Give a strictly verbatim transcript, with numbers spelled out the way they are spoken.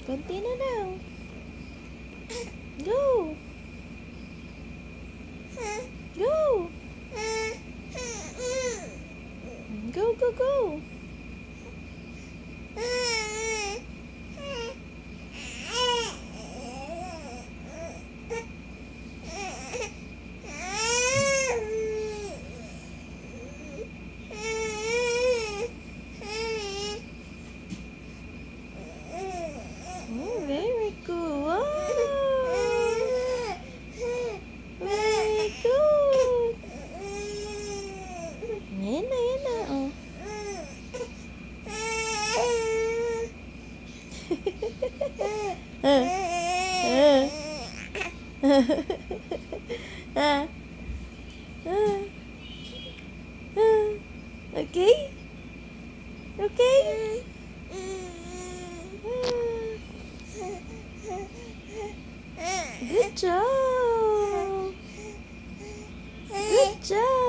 Konti na lang. Go! Go! Go, go, go! Oh, very good. Wow. Very good. Yan na, yan na. Oh. Ah. Ah. Ah. Ah. Okay? Okay? Good job. Good job.